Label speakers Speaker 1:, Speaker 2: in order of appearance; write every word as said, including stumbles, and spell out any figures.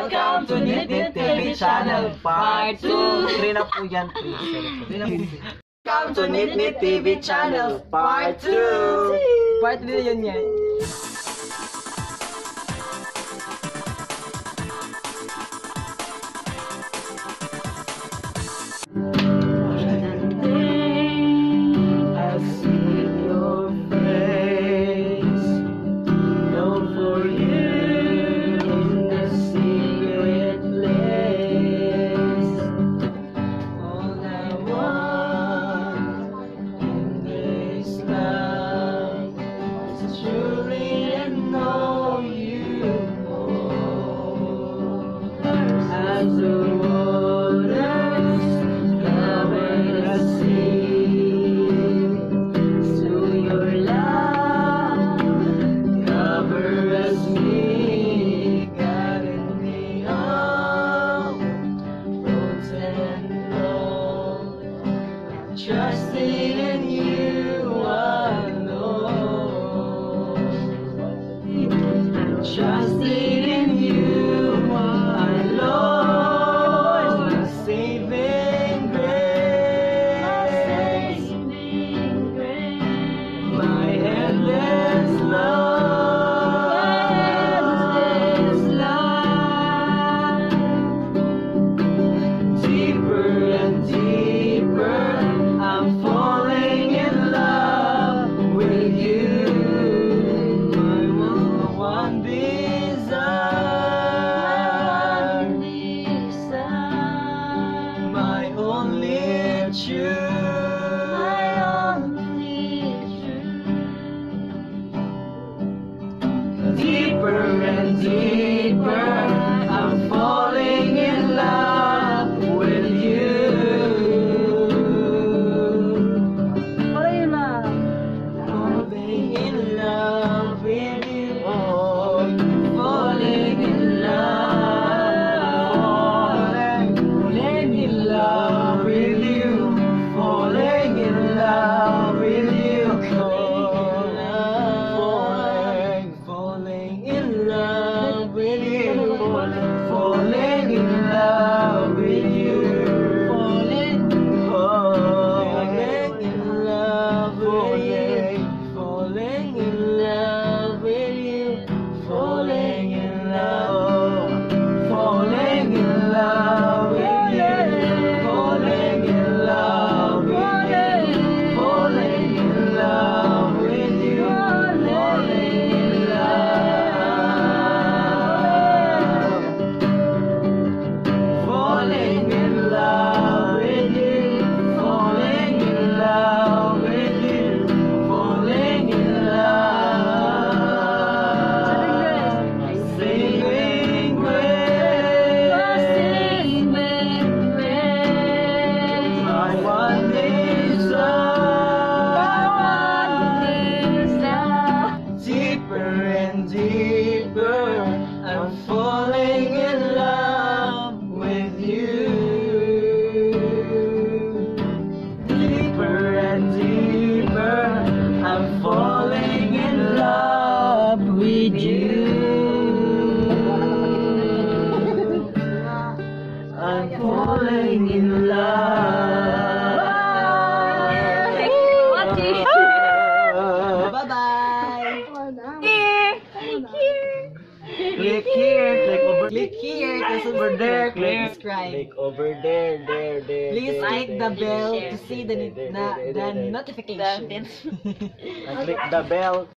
Speaker 1: Welcome to Nitnit T V Channel Part two.
Speaker 2: three na po yan, please.
Speaker 1: Welcome to Nitnit T V Channel Part two.
Speaker 2: Part two yun yan.
Speaker 1: Trusting in you alone. Trusting in you alone. Saving grace. My endless love. Deeper and deeper, I'm falling in love with you. My one desire, my only truth, my only truth. Deeper and deeper, I'm falling in love with you. Falling in love with you, falling, falling in love with you, falling in love with you, falling in love, falling in love with you, falling in love with you, falling in love with you, falling in love. Falling in love with you, falling in love with you, falling in love. Saving grace, my one desire. Deeper and deeper, I'm falling in love with you. Deeper and deeper, I'm falling in love with you. I'm falling in love. Bye-bye. Click here, click over, click here, click over there, click subscribe.
Speaker 2: Click over there, there, there.
Speaker 1: Please
Speaker 2: there,
Speaker 1: click
Speaker 2: there,
Speaker 1: the
Speaker 2: there,
Speaker 1: bell
Speaker 2: there,
Speaker 1: to see
Speaker 2: there,
Speaker 1: the
Speaker 2: there,
Speaker 1: na
Speaker 2: there,
Speaker 1: the
Speaker 2: there, there.
Speaker 1: notification.
Speaker 2: And click the bell.